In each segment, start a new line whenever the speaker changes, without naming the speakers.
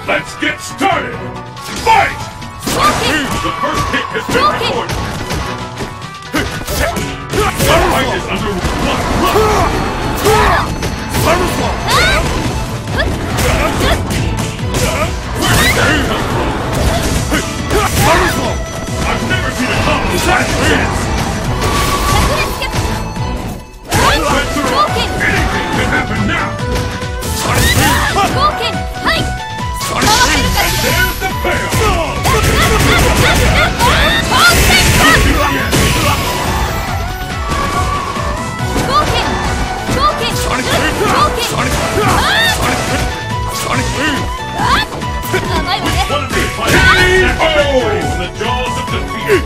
Let's get started! Fight! The first hit has been recorded. The fight is under I've never seen a combo that intense! Anything can happen now! And there's the payoff! One of these fighters from the jaws of defeat!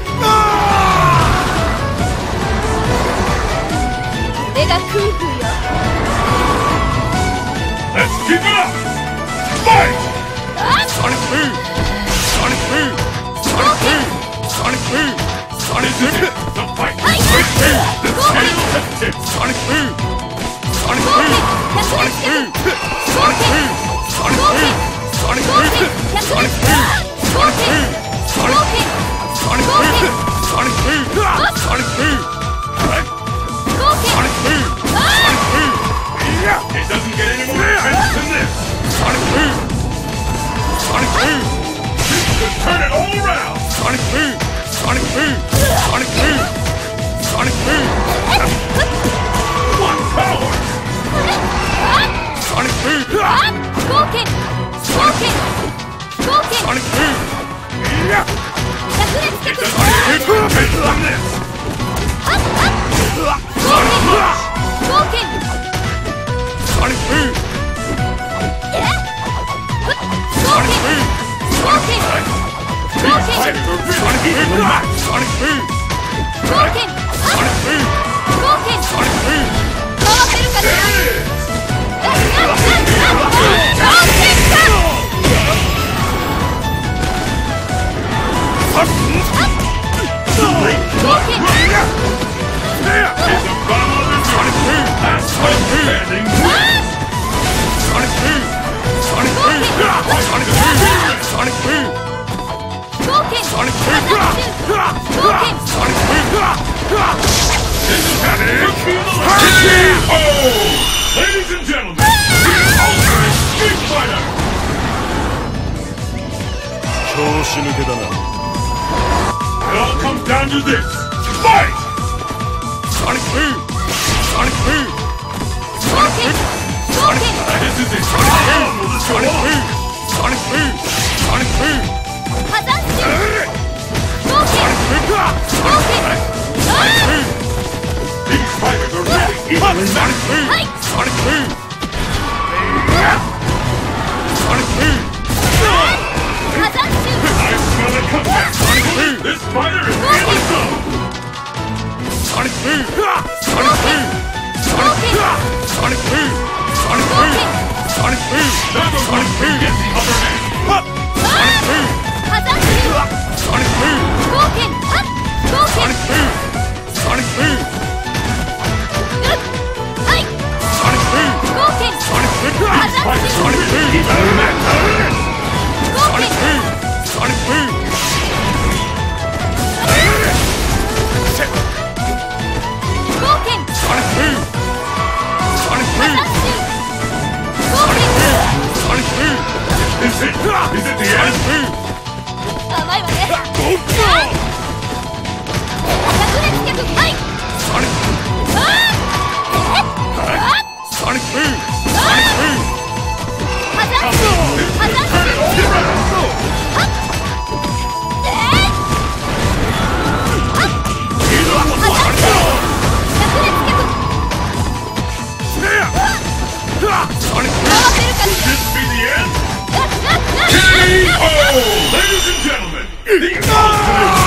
Let's keep it up! Fight! Sonic Boom! Sonic Boom! Sonic Boom! Sonic Boom! Sonic Boom! The fight! Sonic Boom! The tail has tipped! Sonic Boom! Sonic Boom! Sonic Boom! Sonic Boom! Sonic Boom! Sonic Boom! Sonic Boom! Sonic Boom! Sonic Boom! Sonic Boom! Sonic Boom! Sonic Boom! Sonic Boom! Sonic Boom! It doesn't get any more intense than this! Sonic Boom! Sonic Boom! You can turn it all around! Sonic Boom! Sonic Boom! Sonic Boom! Sonic Boom! What power! Sonic Boom! Sonic Boom! It doesn't get any more intense than this! Sonic Punch! Sonic Boom! Sonic Boom! These fighters are really evenly matched! Sonic Boom! Sonic Boom! Sonic Boom! There it is! Too late! There! It's a battle of the Sonic Boom! Last one standing! Sonic Boom! Sonic Boom! Sonic Boom! Sonic Boom! Sonic Boom! Sonic Boom! This is happening! Ladies and gentlemen, the Ultimate Street Fighter! It all comes down to this! Fight! Sonic Boom! Sonic Boom! Sonic Boom! Sonic Boom! This is it! Sonic Boom! Sonic Boom! Sonic Boom! Sonic Boom! Sonic Boom! Sonic Boom! These fighters are really evenly matched! Sonic Boom! Sonic Boom! I smell it come back! Sonic Boom! This fighter is really slow! Sonic Boom! Sonic Boom! Sonic Boom! Sonic Boom! Sonic Boom! Sonic Boom! Neither one can get the upper hand! Sonic Boom! Sonic Boom! Sonic Boom! Sonic Boom! Sonic Boom! Sonic Boom! Sonic Boom! Sonic Boom! Sonic Boom! Sonic Boom! Sonic Boom! Sonic Boom! Is it the end? Sonic Boom! Sonic Boom! Sonic Boom! Sonic Boom! Could this be the end? K.O. Ladies and gentlemen, the Ultimate